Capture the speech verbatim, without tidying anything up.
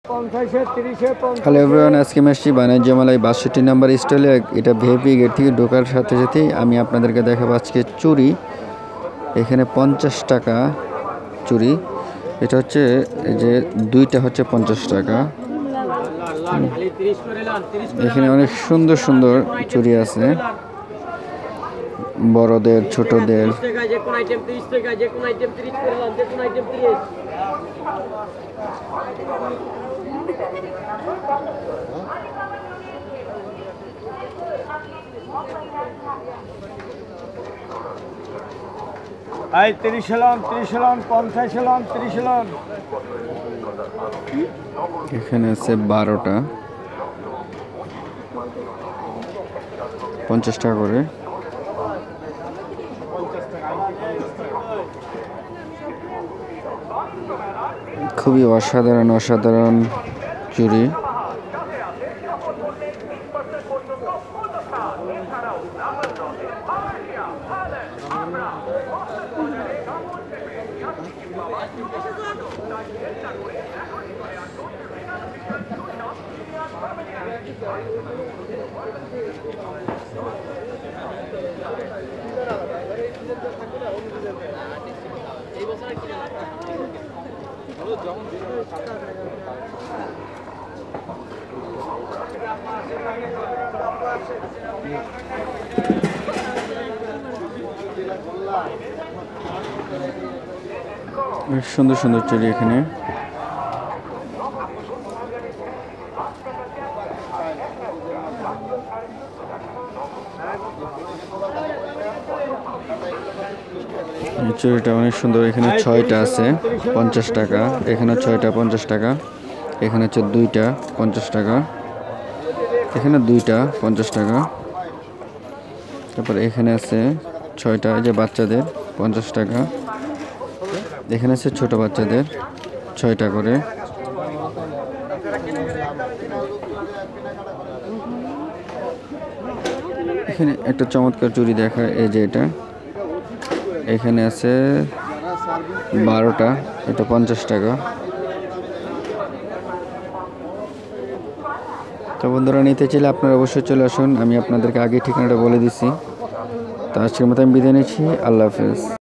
Hello everyone, আজকে আসছি বাণিজ্য মেলায় বাষট্টি নাম্বার স্টলে। এটা ভিআইপি গেট থেকে ঢোকার সাথে সাথেই আমি আপনাদেরকে দেখাবো আজকে চুড়ি। এখানে পঞ্চাশ টাকা চুড়ি। এটা হচ্ছে যে দুইটা হচ্ছে পঞ্চাশ টাকা। এখানে অনেক সুন্দর সুন্দর চুড়ি আছে, বড়দের ছোটদের। এই তিরিশ লন তিরিশ লন পঞ্চাশ লন তিরিশ লন। এখানে আছে বারোটা পঞ্চাশ টাকা করে। খুবই অসাধারণ অসাধারণ চুড়ি। সুন্দর সুন্দর চুড়ি এখানে। এই চুড়িটা অনেক সুন্দর। এখানে ছয়টা আছে পঞ্চাশ টাকা, এখানে ছয়টা পঞ্চাশ টাকা, এখানে হচ্ছে দুইটা পঞ্চাশ টাকা, এখানে দুইটা পঞ্চাশ টাকা। তারপর এখানে আছে ছয়টা, এই যে বাচ্চাদের পঞ্চাশ টাকা, এখানে আছে ছোট বাচ্চাদের ছয়টা করে। এখানে একটা চমৎকার চুড়ি দেখা, এই যে এটা এখানে আছে বারোটা, এটা পঞ্চাশ টাকা। তো বন্ধুরা, নিতে চাইলে আপনারা অবশ্যই চলে আসুন। আমি আপনাদেরকে আগে ঠিকানাটা বলে দিচ্ছি। তো আজকের মতো আমি বিদায় নিচ্ছি। আল্লাহ হাফেজ।